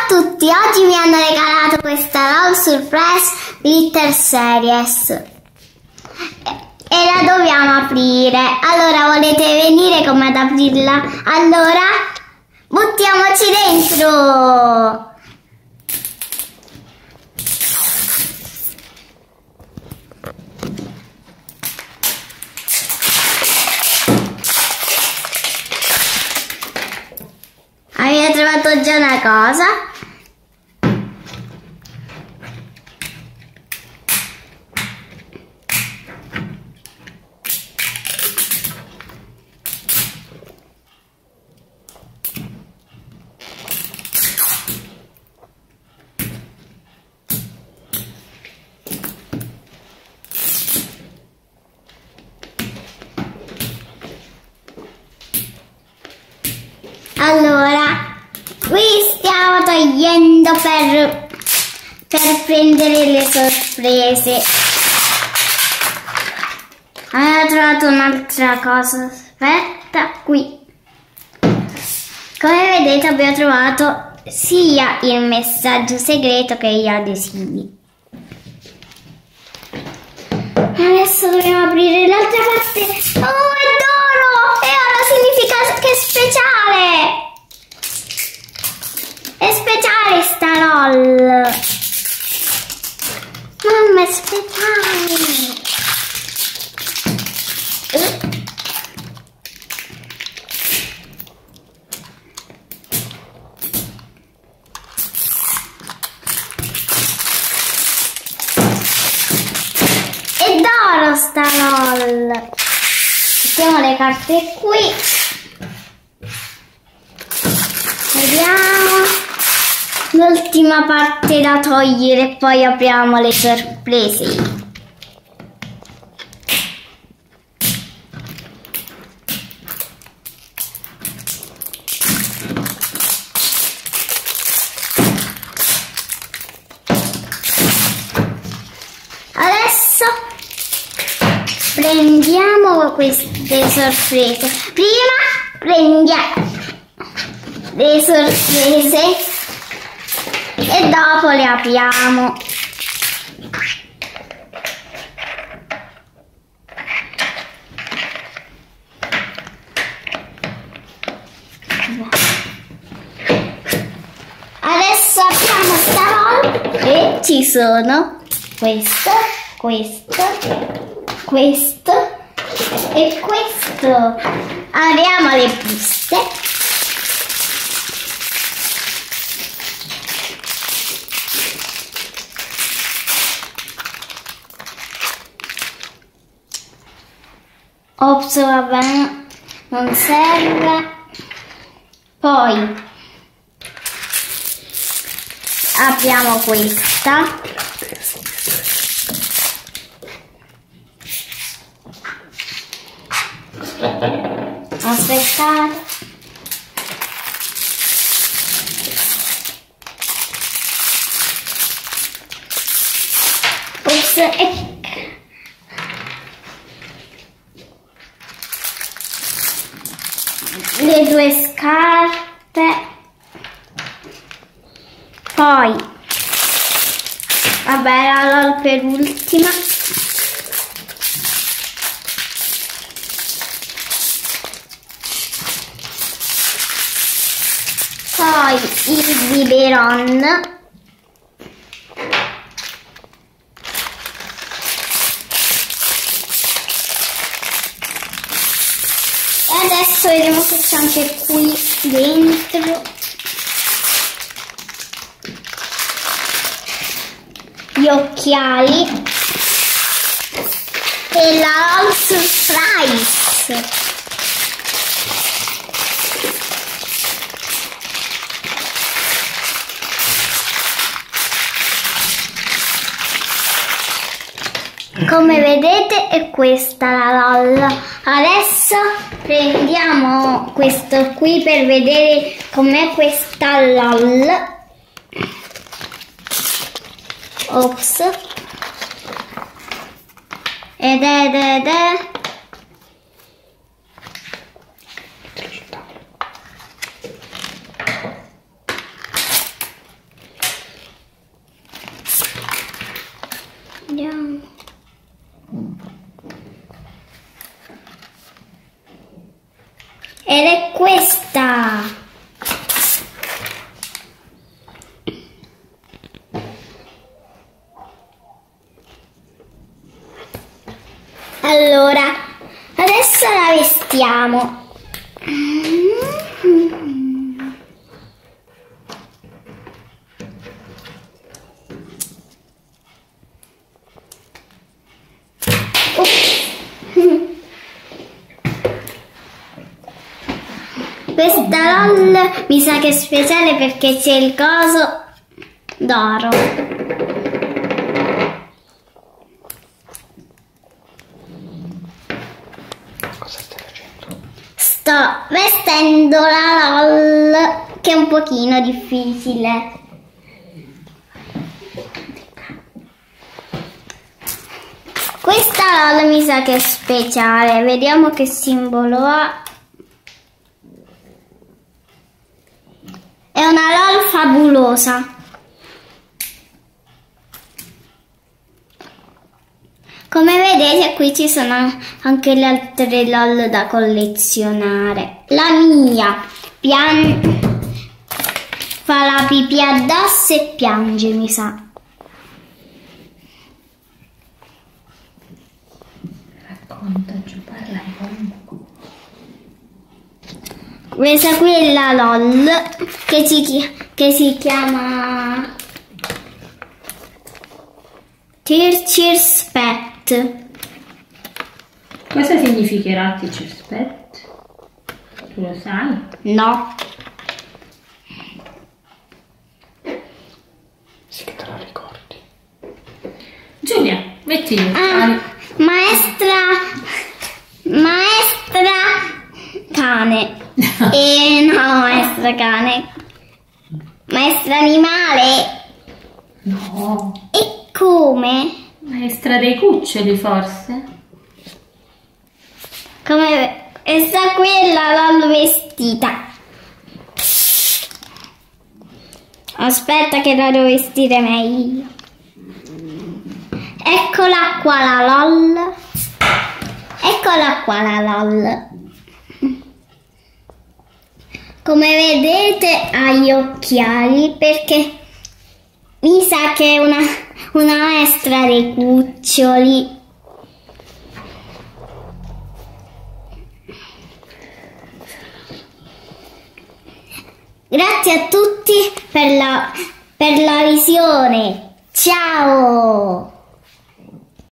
tutti, oggi mi hanno regalato questa LOL Surprise Glitter Series e la dobbiamo aprire. Allora, volete venire con me ad aprirla? Allora, buttiamoci dentro! Avete trovato già una cosa? Allora, qui stiamo togliendo per prendere le sorprese. Avevo trovato un'altra cosa, aspetta, qui. Come vedete abbiamo trovato sia il messaggio segreto che gli adesivi. Adesso dobbiamo aprire l'altra parte. Oh, è d'oro! E ora significa che è speciale! È speciale sta LOL! Mamma, è speciale! È d'oro sta LOL! Mettiamo le carte qui. Vediamo. L'ultima parte da togliere e poi apriamo le sorprese. Adesso prendiamo queste sorprese. Prima prendiamo le sorprese e dopo le apriamo. Adesso apriamo sta LOL e ci sono questo, questo, questo e questo. Apriamo le buste. Ops, vabbè, non serve. Poi apriamo questa. Aspettate. Ops, le due scarpe, poi vabbè la LOL per ultima, poi il biberon, adesso vediamo che c'è anche qui dentro gli occhiali e la LOL Surprise. Come vedete è questa la LOL. Adesso prendiamo questo qui per vedere com'è questa LOL. Ops. Ed è ed è questa. Allora, adesso la vestiamo. Questa LOL mi sa che è speciale perché c'è il coso d'oro. Cosa stai facendo? Sto vestendo la LOL, che è un pochino difficile. Questa LOL mi sa che è speciale. Vediamo che simbolo ha. È una LOL fabulosa. Come vedete qui ci sono anche le altre LOL da collezionare. La mia fa la pipì addosso e piange, mi sa. Racconta, giù, parla un po'. Questa qui è la LOL che si chiama Teacher's Pet. Cosa significherà Teacher's Pet? Tu lo sai? No. Sì che te la ricordi. Giulia, metti gli Ah, occhiali. maestra cane. No, maestra cane. Maestra animale. No, E come? maestra dei cuccioli forse? Come questa qui è la LOL vestita. Aspetta che la devo vestire meglio. Eccola qua la LOL. Eccola qua la LOL. Come vedete ha gli occhiali perché mi sa che è una maestra dei cuccioli. Grazie a tutti per la visione. Ciao!